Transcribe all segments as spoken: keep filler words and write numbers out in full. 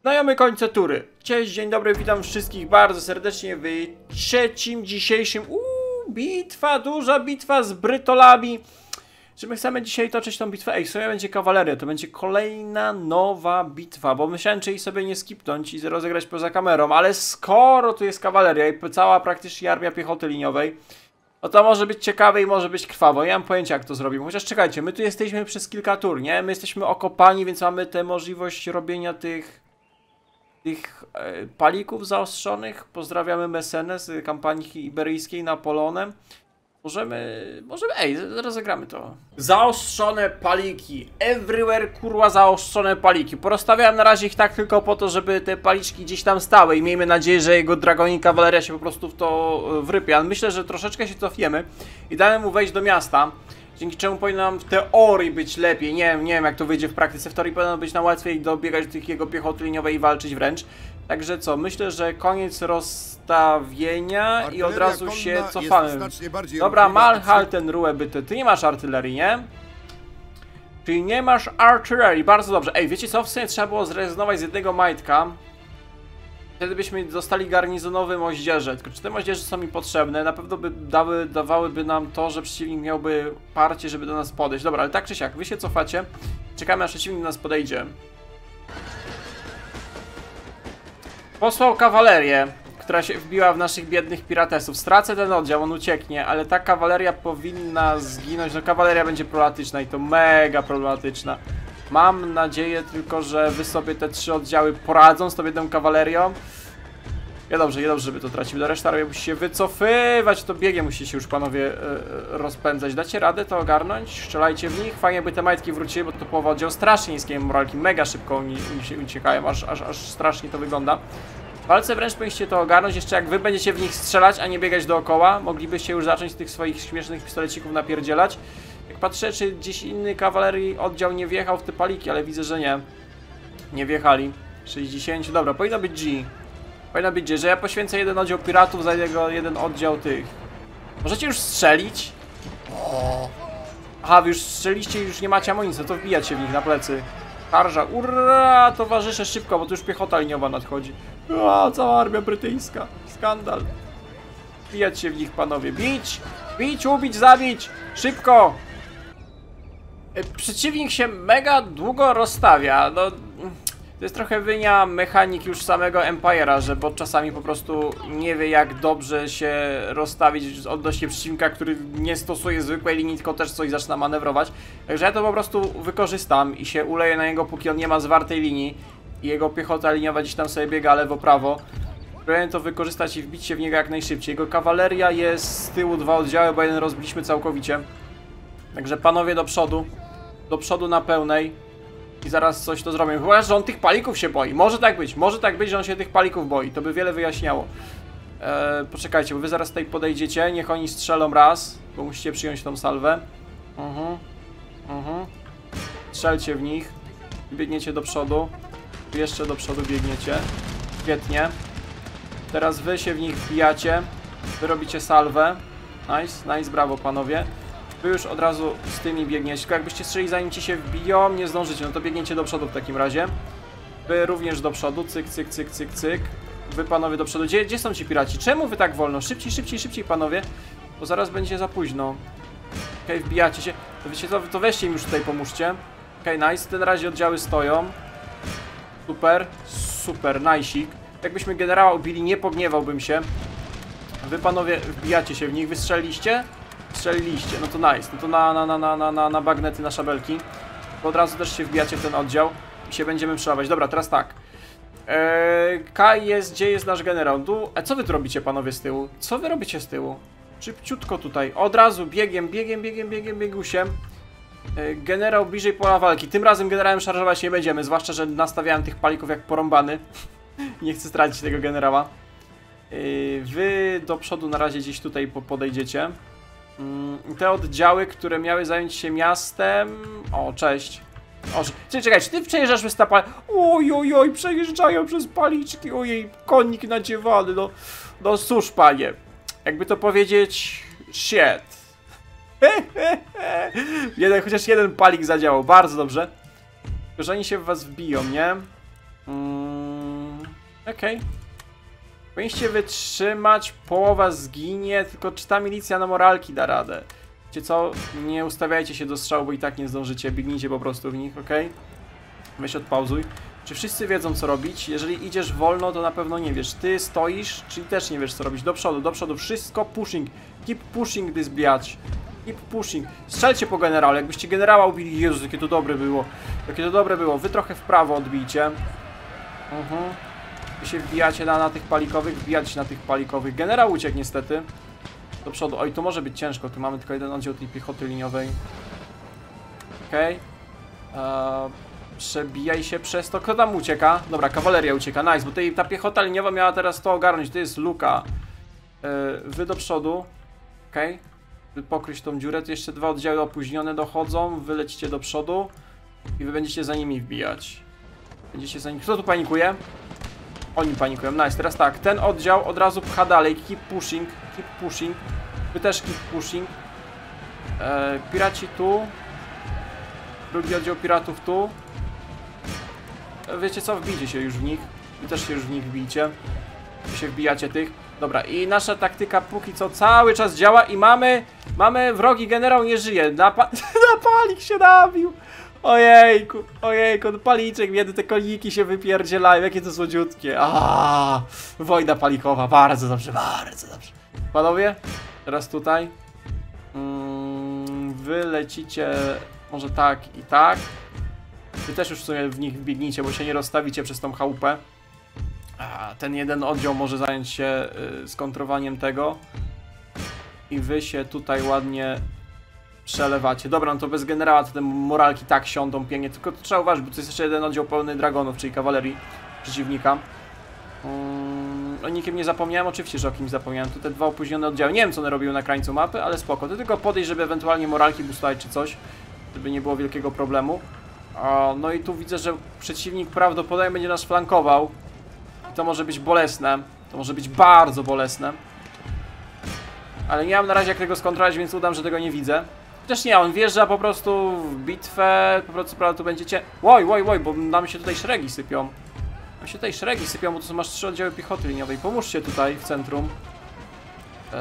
Znajomy końce tury. Cześć, dzień dobry, witam wszystkich bardzo serdecznie w trzecim dzisiejszym uuu, bitwa, duża bitwa z Brytolami. Czy my chcemy dzisiaj toczyć tą bitwę? Ej, w sumie będzie kawaleria, to będzie kolejna nowa bitwa, bo myślałem, czy jej sobie nie skipnąć i rozegrać poza kamerą, ale skoro tu jest kawaleria i cała praktycznie armia piechoty liniowej, no to może być ciekawe i może być krwawo. Ja mam pojęcia, jak to zrobimy. Chociaż czekajcie, my tu jesteśmy przez kilka tur, nie? My jesteśmy okopani, więc mamy tę możliwość robienia tych... tych e, palików zaostrzonych. Pozdrawiamy Mesenę z kampanii iberyjskiej Napoleonem. Możemy... możemy... ej, rozegramy to. Zaostrzone paliki. Everywhere, kurwa, zaostrzone paliki. Porozstawiałem na razie ich tak tylko po to, żeby te paliczki gdzieś tam stały i miejmy nadzieję, że jego dragonik kawaleria się po prostu w to wrypie. Ale myślę, że troszeczkę się cofniemy i damy mu wejść do miasta. Dzięki czemu powinno nam w teorii być lepiej. Nie wiem, nie wiem jak to wyjdzie w praktyce. W teorii powinno być na łatwiej dobiegać do tych jego piechoty liniowej i walczyć wręcz. Także co, myślę, że koniec rozstawienia artyleria i od razu się cofamy. Dobra, Malhalten Ruhe, byty. Ty nie masz artylerii, nie? Ty nie masz artylerii, bardzo dobrze. Ej, wiecie co? W sumie trzeba było zrezygnować z jednego majtka. Wtedy byśmy dostali garnizonowy moździerze. Tylko czy te moździerze są mi potrzebne? Na pewno by dały, dawałyby nam to, że przeciwnik miałby parcie, żeby do nas podejść. Dobra, ale tak czy siak, wy się cofacie. Czekamy, aż przeciwnik do nas podejdzie. Posłał kawalerię, która się wbiła w naszych biednych piratesów. Stracę ten oddział, on ucieknie, ale ta kawaleria powinna zginąć. No kawaleria będzie problematyczna i to mega problematyczna. Mam nadzieję tylko, że wy sobie te trzy oddziały poradzą z tą jedną kawalerią. Ja dobrze, ja dobrze, żeby to tracił. Do reszty armii musi się wycofywać, to biegiem musi się już panowie yy, rozpędzać. Dacie radę to ogarnąć? Strzelajcie w nich. Fajnie by te majtki wróciły, bo to połowa oddział strasznie niskiej moralki. Mega szybko oni, oni się uciekają, aż, aż, aż strasznie to wygląda. W walce wręcz powinniście to ogarnąć, jeszcze jak wy będziecie w nich strzelać, a nie biegać dookoła. Moglibyście już zacząć tych swoich śmiesznych pistolecików napierdzielać. Jak patrzę, czy gdzieś inny kawalerii oddział nie wjechał w te paliki, ale widzę, że nie. Nie wjechali. sześćdziesiąt, dobra, powinno być G. Powinno być G, że ja poświęcę jeden oddział piratów za jego jeden oddział tych. Możecie już strzelić? O. Aha, wy już strzeliście i już nie macie amunicji, to wbijać się w nich na plecy. Tarża, urra, towarzysze, szybko, bo tu już piechota liniowa nadchodzi. A, cała armia brytyjska. Skandal. Wbijać się w nich, panowie. Bić! Bić, ubić, zabić! Szybko! Przeciwnik się mega długo rozstawia. No, to jest trochę wina mechanik już samego Empire'a, że bot czasami po prostu nie wie, jak dobrze się rozstawić odnośnie przeciwnika, który nie stosuje zwykłej linii, tylko też coś zaczyna manewrować. Także ja to po prostu wykorzystam i się uleję na niego, póki on nie ma zwartej linii i jego piechota liniowa gdzieś tam sobie biega lewo-prawo. Próbuję to wykorzystać i wbić się w niego jak najszybciej. Jego kawaleria jest z tyłu, dwa oddziały, bo jeden rozbiliśmy całkowicie. Także panowie do przodu. Do przodu na pełnej. I zaraz coś to zrobię. Chyba, że on tych palików się boi. Może tak być. Może tak być, że on się tych palików boi. To by wiele wyjaśniało. Eee, poczekajcie, bo wy zaraz tutaj podejdziecie. Niech oni strzelą raz. Bo musicie przyjąć tą salwę. Mhm. Mhm. Strzelcie w nich. Biegniecie do przodu. Jeszcze do przodu biegniecie. Świetnie. Teraz wy się w nich wbijacie. Wy robicie salwę. Nice, nice, brawo panowie. Wy już od razu z tymi biegniecie. Tylko jakbyście strzeli zanim ci się wbiją, nie zdążycie, no to biegniecie do przodu w takim razie. Wy również do przodu, cyk, cyk, cyk, cyk, cyk. Wy panowie do przodu. Gdzie, gdzie są ci piraci? Czemu wy tak wolno? Szybciej, szybciej, szybciej panowie. Bo zaraz będzie za późno. Okej, okay, wbijacie się. To wiecie co, to weźcie im już tutaj pomóżcie. Okej, okay, nice. W tym razie oddziały stoją. Super, super, najsik. Jakbyśmy generała ubili, nie pogniewałbym się. Wy panowie wbijacie się w nich, wystrzeliliście? Strzeliliście, no to nice, no to na, na, na, na, na, na bagnety, na szabelki. Bo od razu też się wbijacie w ten oddział i się będziemy przelać. Dobra, teraz tak. Eee, Kaj jest, gdzie jest nasz generał? Tu, a co wy tu robicie panowie z tyłu? Co wy robicie z tyłu? Szybciutko tutaj, od razu, biegiem, biegiem, biegiem, biegiem, biegusiem. Eee, generał bliżej pola walki. Tym razem generałem szarżować nie będziemy, zwłaszcza, że nastawiałem tych palików jak porąbany. Nie chcę stracić tego generała. Eee, wy do przodu na razie gdzieś tutaj podejdziecie. Te oddziały, które miały zająć się miastem... O, cześć. O, czy, czekaj, czy ty przejeżdżasz przez ta pal... Oj, oj, oj, przejeżdżają przez paliczki, ojej, konik nadziewany, no... No cóż, panie. Jakby to powiedzieć... Shit. jeden, chociaż jeden palik zadziałał, bardzo dobrze. Tylko, że oni się w was wbiją, nie? Mm. Okej. Okay. Powinniście wytrzymać, połowa zginie, tylko czy ta milicja na moralki da radę? Wiecie co? Nie ustawiajcie się do strzału, bo i tak nie zdążycie, biegnijcie po prostu w nich, ok? Weź odpauzuj. Czy wszyscy wiedzą co robić? Jeżeli idziesz wolno, to na pewno nie wiesz. Ty stoisz, czyli też nie wiesz co robić. Do przodu, do przodu, wszystko pushing. Keep pushing this biatch. Keep pushing. Strzelcie po generale, jakbyście generała ubili. Jezus, jakie to dobre było. Jakie to dobre było. Wy trochę w prawo odbijcie. Mhm. Wy się wbijacie na, na tych palikowych, wbijacie się na tych palikowych. Generał uciekł niestety. Do przodu. Oj, to może być ciężko. Tu mamy tylko jeden oddział tej piechoty liniowej. Okej. Okay. Przebijaj się przez to. Kto tam ucieka? Dobra, kawaleria ucieka. Nice, bo tej, ta piechota liniowa miała teraz to ogarnąć. To jest luka. Yy, wy do przodu. Okej. Okay. Wy pokryć tą dziurę. Tu jeszcze dwa oddziały opóźnione dochodzą. Wy lecicie do przodu. I wy będziecie za nimi wbijać. Będziecie za nimi... Kto tu panikuje? Oni panikują. Nice. Teraz tak. Ten oddział od razu pcha dalej. Keep pushing. Keep pushing. Wy też keep pushing. Yy, piraci tu. Drugi oddział piratów tu. Wiecie co? Wbijcie się już w nich. Wy też się już w nich wbijcie. Wy się wbijacie tych. Dobra, i nasza taktyka póki co cały czas działa i mamy... Mamy wrogi generał nie żyje. Napa Napalik się nabił. Ojejku, ojejku, no paliczek biedy, te koniki się wypierdzielają. Jakie to słodziutkie. Aaaa, wojna palikowa. Bardzo dobrze, bardzo dobrze. Panowie, teraz tutaj. Mm, wy lecicie może tak i tak. Wy też już w sumie w nich wbiegnijcie, bo się nie rozstawicie przez tą chałupę. A, ten jeden oddział może zająć się y, skontrowaniem tego. I wy się tutaj ładnie przelewacie. Dobra, no to bez generała to te moralki tak siądą pięknie. Tylko to trzeba uważać, bo to jest jeszcze jeden oddział pełny dragonów, czyli kawalerii przeciwnika. Um, o nikim nie zapomniałem? Oczywiście, że o kimś zapomniałem. Tu te dwa opóźnione oddziały. Nie wiem, co one robiły na krańcu mapy, ale spoko. To tylko podejść, żeby ewentualnie moralki boostować czy coś. Żeby nie było wielkiego problemu. No i tu widzę, że przeciwnik prawdopodobnie będzie nas flankował. I to może być bolesne. To może być bardzo bolesne. Ale nie mam na razie jak tego skontrolować, więc udam, że tego nie widzę. Chociaż nie, on wjeżdża po prostu w bitwę. Po prostu prawda tu będziecie... Łoj, łoj, łoj, bo nam się tutaj szeregi sypią. Nam się tutaj szeregi sypią, bo tu masz trzy oddziały piechoty liniowej. Pomóżcie tutaj w centrum. Eee,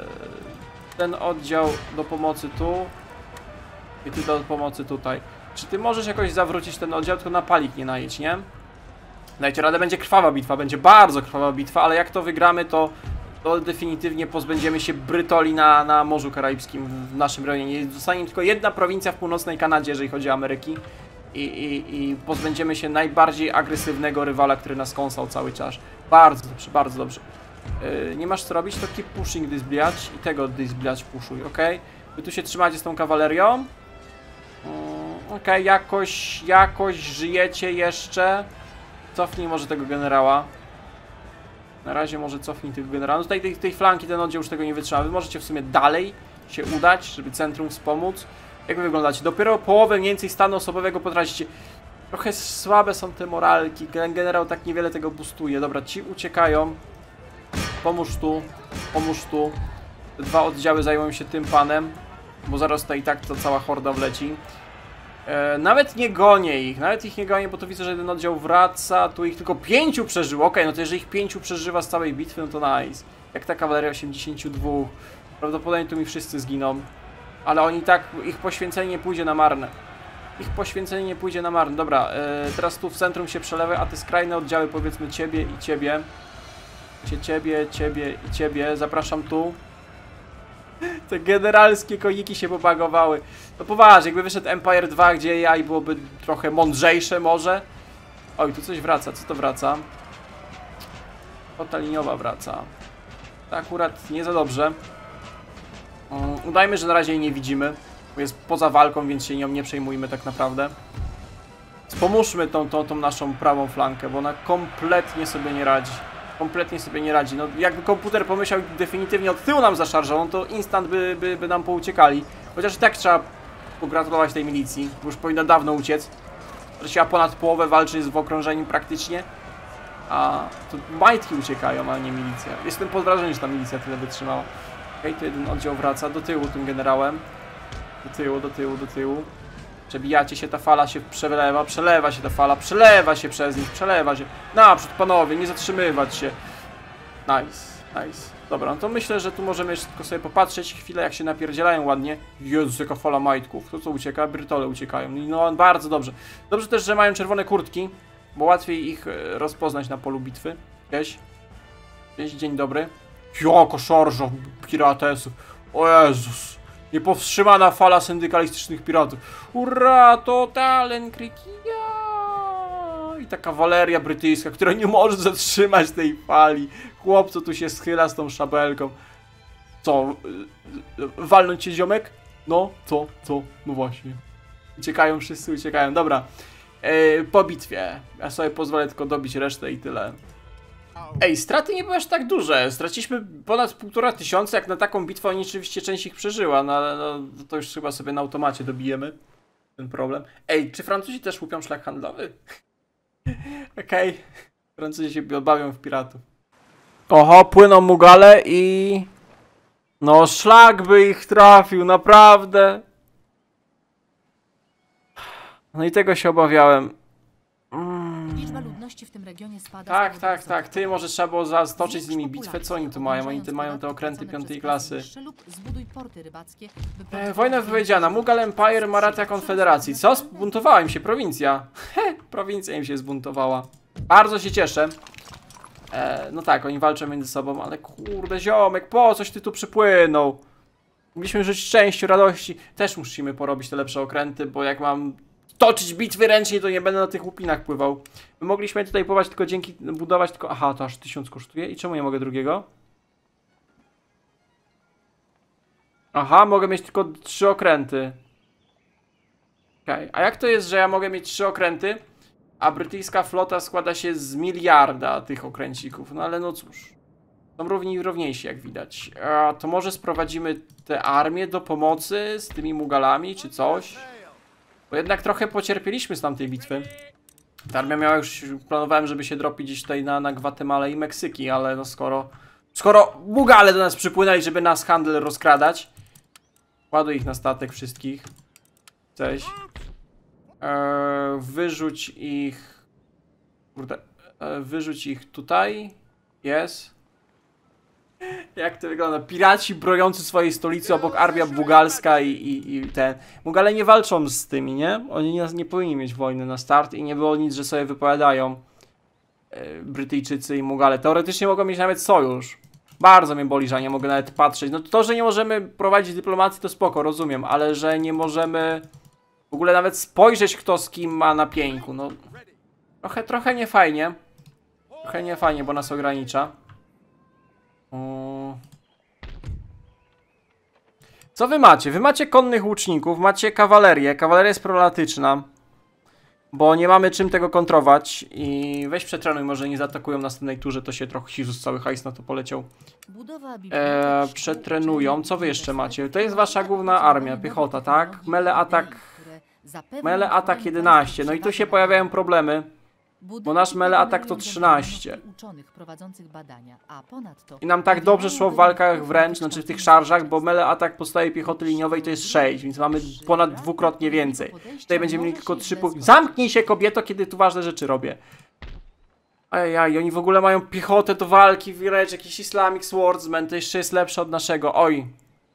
ten oddział do pomocy tu. I ty do pomocy tutaj. Czy ty możesz jakoś zawrócić ten oddział, tylko na palik nie najedź, nie? Dajcie radę, będzie krwawa bitwa, będzie bardzo krwawa bitwa, ale jak to wygramy, to, to definitywnie pozbędziemy się Brytoli na, na Morzu Karaibskim w naszym rejonie. Zostanie tylko jedna prowincja w północnej Kanadzie, jeżeli chodzi o Ameryki. I, i, i pozbędziemy się najbardziej agresywnego rywala, który nas kąsał cały czas. Bardzo dobrze, bardzo dobrze. Yy, nie masz co robić, to keep pushing this bliać i tego this bliać puszuj, ok? Wy tu się trzymacie z tą kawalerią. Okej, okay, jakoś, jakoś żyjecie jeszcze. Cofnij może tego generała. Na razie może cofnij tego generała. No tutaj tej, tej flanki ten oddział już tego nie wytrzyma. Wy możecie w sumie dalej się udać, żeby centrum wspomóc. Jak wy wyglądacie? Dopiero połowę mniej więcej stanu osobowego potracicie. Trochę słabe są te moralki. Ten generał tak niewiele tego boostuje. Dobra, ci uciekają. Pomóż tu, pomóż tu. Te dwa oddziały zajmują się tym panem. Bo zaraz tutaj i tak to cała horda wleci. E, nawet nie gonię ich, nawet ich nie gonię, bo to widzę, że jeden oddział wraca, tu ich tylko pięciu przeżyło. Okej, okay, no to jeżeli ich pięciu przeżywa z całej bitwy, no to nice. Jak ta kawaleria osiemdziesięciu dwóch. Prawdopodobnie tu mi wszyscy zginą. Ale oni tak, ich poświęcenie nie pójdzie na marne. Ich poświęcenie nie pójdzie na marne. Dobra, e, teraz tu w centrum się przelewaj, a te skrajne oddziały, powiedzmy ciebie i ciebie. Ciebie, ciebie i ciebie, zapraszam tu. Te generalskie koniki się pobagowały. No poważnie, jakby wyszedł Empire dwa, gdzie A I byłoby trochę mądrzejsze może. Oj, tu coś wraca. Co to wraca? Kota liniowa wraca. To akurat nie za dobrze. Um, udajmy, że na razie jej nie widzimy. Bo jest poza walką, więc się nią nie przejmujmy tak naprawdę. Pomóżmy tą, tą, tą naszą prawą flankę, bo ona kompletnie sobie nie radzi. Kompletnie sobie nie radzi. No, jakby komputer pomyślał definitywnie od tyłu nam zaszarżował, to instant by, by, by nam pouciekali. Chociaż i tak trzeba pogratulować tej milicji, bo już powinna dawno uciec. Że się ponad połowę walczy w okrążeniu praktycznie. A to majtki uciekają, a nie milicja. Jestem pod wrażeniem, że ta milicja tyle wytrzymała. Okej, okay, to jeden oddział wraca do tyłu tym generałem. Do tyłu, do tyłu, do tyłu. Przebijacie się, ta fala się przelewa, przelewa się ta fala, przelewa się przez nich, przelewa się. Naprzód, panowie, nie zatrzymywać się. Nice, nice. Dobra, no to myślę, że tu możemy jeszcze tylko sobie popatrzeć chwilę, jak się napierdzielają ładnie. Jezus, jaka fala majtków. To co ucieka? Brytole uciekają. No, bardzo dobrze. Dobrze też, że mają czerwone kurtki, bo łatwiej ich rozpoznać na polu bitwy. Cześć. Cześć, dzień dobry. Joko szarża piratesów. O Jezus. Niepowstrzymana fala syndykalistycznych piratów. Ura, to talen krykija. I ta kawaleria brytyjska, która nie może zatrzymać tej fali. Chłopco tu się schyla z tą szabelką. Co? Walnąć cię, ziomek? No, co? Co? No właśnie. Uciekają, wszyscy uciekają. Dobra. Yy, po bitwie. Ja sobie pozwolę tylko dobić resztę i tyle. Ej, straty nie były aż tak duże. Straciliśmy ponad półtora tysiąca, jak na taką bitwę oni oczywiście część ich przeżyła, no ale no, to już chyba sobie na automacie dobijemy ten problem. Ej, czy Francuzi też łupią szlak handlowy? Okej. Okay. Francuzi się bawią w piratów. Oho, płyną Mugale i... No, szlak by ich trafił, naprawdę. No i tego się obawiałem. Mm. Liczba ludności w tym regionie spada. Tak, tak, tak. Ty może trzeba było zastoczyć z nimi bitwę. Co oni tu mają? Oni tu mają te okręty piątej klasy. E, wojna wypowiedziana. Mughal Empire, Maratha Konfederacji. Co? Zbuntowała im się prowincja. He, prowincja im się zbuntowała. Bardzo się cieszę. E, no tak, oni walczą między sobą, ale kurde ziomek, po coś ty tu przypłynął? Mogliśmy żyć szczęściu, radości. Też musimy porobić te lepsze okręty, bo jak mam toczyć bitwy ręcznie, to nie będę na tych łupinach pływał. My mogliśmy tutaj pływać tylko dzięki, budować tylko... Aha, to aż tysiąc kosztuje. I czemu nie mogę drugiego? Aha, mogę mieć tylko trzy okręty. Okej, okay. A jak to jest, że ja mogę mieć trzy okręty, a brytyjska flota składa się z miliarda tych okręcików? No ale no cóż. Są równi i równiejsi, jak widać. A to może sprowadzimy tę armię do pomocy z tymi Mugalami, czy coś? Bo jednak trochę pocierpieliśmy z tamtej bitwy. Ta armia miała już... Planowałem, żeby się dropić gdzieś tutaj na, na Gwatemalę i Meksyki, ale no skoro... Skoro Mugale do nas przypłynęli, żeby nas handel rozkradać. Ładuj ich na statek wszystkich. Cześć. Eee, wyrzuć ich... Kurde. Eee, wyrzuć ich tutaj. Jest. Jak to wygląda? Piraci brojący swojej stolicy obok armia bugalska i, i, i ten... Mugale nie walczą z tymi, nie? Oni nie, nie powinni mieć wojny na start i nie było nic, że sobie wypowiadają e, Brytyjczycy i Mugale. Teoretycznie mogą mieć nawet sojusz. Bardzo mnie boli, że nie mogę nawet patrzeć. No to, że nie możemy prowadzić dyplomacji, to spoko, rozumiem, ale że nie możemy w ogóle nawet spojrzeć, kto z kim ma na pieńku. No trochę, trochę niefajnie. Trochę niefajnie, bo nas ogranicza. Co wy macie? Wy macie konnych łuczników, macie kawalerię. Kawaleria jest prolatyczna, bo nie mamy czym tego kontrować. I weź przetrenuj, może nie zaatakują w następnej turze, to się trochę Jezus, cały hajs na to poleciał. Eee, przetrenują. Co wy jeszcze macie? To jest wasza główna armia, piechota, tak? Mele atak. Mele atak jedenaście. No i tu się pojawiają problemy. Bo nasz mele atak to trzynaście. I nam tak dobrze szło w walkach wręcz, znaczy w tych szarżach, bo mele atak podstawie piechoty liniowej to jest sześć, więc mamy ponad dwukrotnie więcej. Tutaj będziemy mieli tylko trzy punkty. Zamknij się, kobieto, kiedy tu ważne rzeczy robię. Ajaj, oni w ogóle mają piechotę do walki, wręcz jakiś Islamic Swordsman, to jeszcze jest lepsze od naszego. Oj.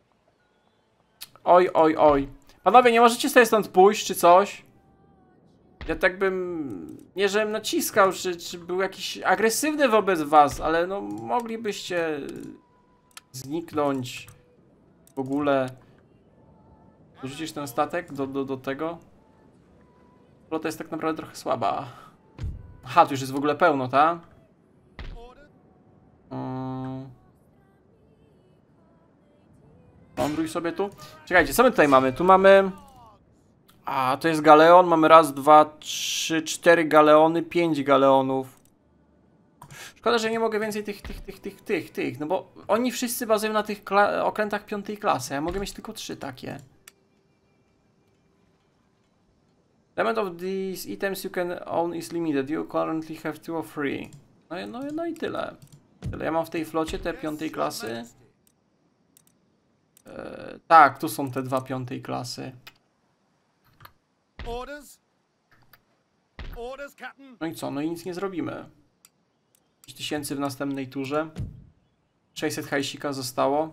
Oj, oj, oj. Panowie, nie możecie sobie stąd pójść, czy coś? Ja tak bym, nie żebym naciskał, czy, czy był jakiś agresywny wobec was, ale no moglibyście zniknąć w ogóle. Dorzucisz ten statek do, do, do tego? Flota jest tak naprawdę trochę słaba. Aha, tu już jest w ogóle pełno, tak? Hmm. Ląduj sobie tu. Czekajcie, co my tutaj mamy? Tu mamy... A, to jest galeon, mamy raz, dwa, trzy, cztery galeony, pięć galeonów. Szkoda, że nie mogę więcej tych, tych, tych, tych, tych, tych, no bo oni wszyscy bazują na tych okrętach piątej klasy, ja mogę mieć tylko trzy takie. Element of these items you can own is limited, you currently have two or three. No, no, no i tyle. tyle. Ja mam w tej flocie te piątej klasy. Eee, tak, tu są te dwa piątej klasy. Orders? Orders, Captain? No i co? No i nic nie zrobimy. pięć tysięcy w następnej turze. sześćset hajsika zostało.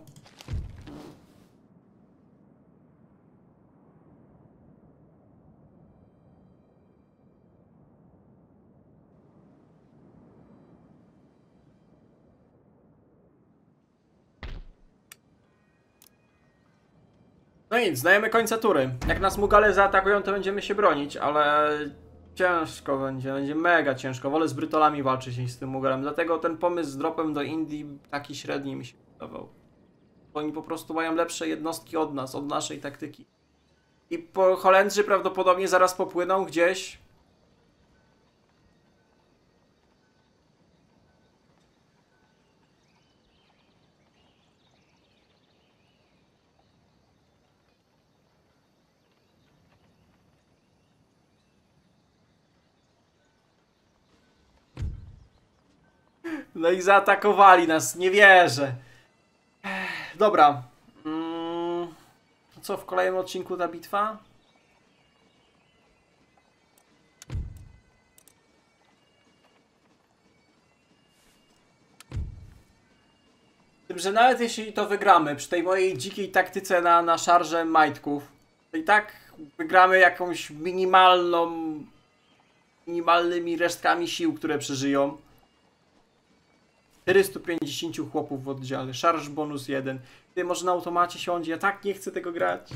No nic, znajemy końca tury. Jak nas Mugale zaatakują, to będziemy się bronić, ale ciężko będzie, będzie mega ciężko. Wolę z Brytolami walczyć niż z tym Mugalem. Dlatego ten pomysł z dropem do Indii taki średni mi się wydawał. Bo oni po prostu mają lepsze jednostki od nas, od naszej taktyki. I po Holendrzy prawdopodobnie zaraz popłyną gdzieś. No i zaatakowali nas, nie wierzę. Ech, dobra. Mm, co, w kolejnym odcinku ta bitwa? Tym, że nawet jeśli to wygramy, przy tej mojej dzikiej taktyce na, na szarże majtków, to i tak wygramy jakąś minimalną, minimalnymi resztkami sił, które przeżyją. czterystu pięćdziesięciu chłopów w oddziale, szarż bonus jeden. Ty może na automacie siądzie, ja tak nie chcę tego grać.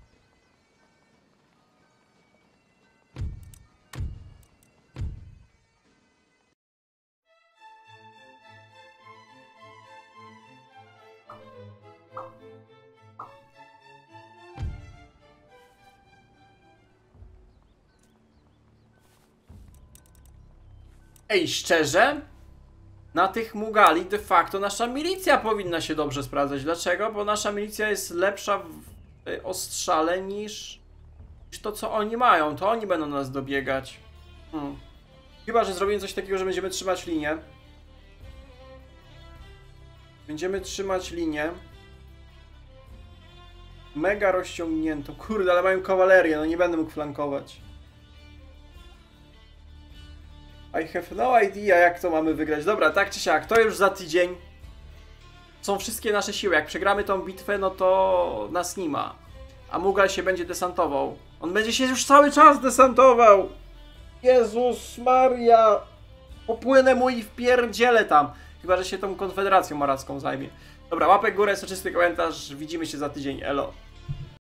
Ej, szczerze? Na tych Mugali de facto nasza milicja powinna się dobrze sprawdzać. Dlaczego? Bo nasza milicja jest lepsza w ostrzale niż, niż to, co oni mają. To oni będą nas dobiegać. Hmm. Chyba że zrobimy coś takiego, że będziemy trzymać linię. Będziemy trzymać linię. Mega rozciągniętą. Kurde, ale mają kawalerię, no nie będę mógł flankować. I have no idea, jak to mamy wygrać. Dobra, tak czy siak, to już za tydzień. Są wszystkie nasze siły. Jak przegramy tą bitwę, no to nas nie ma. A Mughal się będzie desantował. On będzie się już cały czas desantował. Jezus Maria. Popłynę mu i wpierdzielę tam. Chyba że się tą konfederacją maracką zajmie. Dobra, łapek w górę, soczysty komentarz. Widzimy się za tydzień. Elo.